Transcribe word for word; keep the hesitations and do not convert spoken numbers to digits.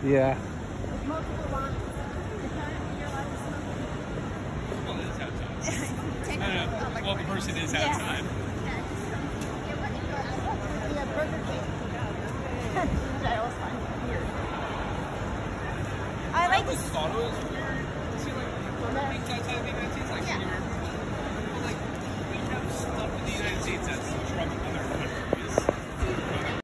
Yeah. Multiple wants. Well, it is outside. No, no. Well, the person is outside. Yeah, Burger King. That was fun. Weird. I like I always thought it was weird to see like Burger King's outside. Maybe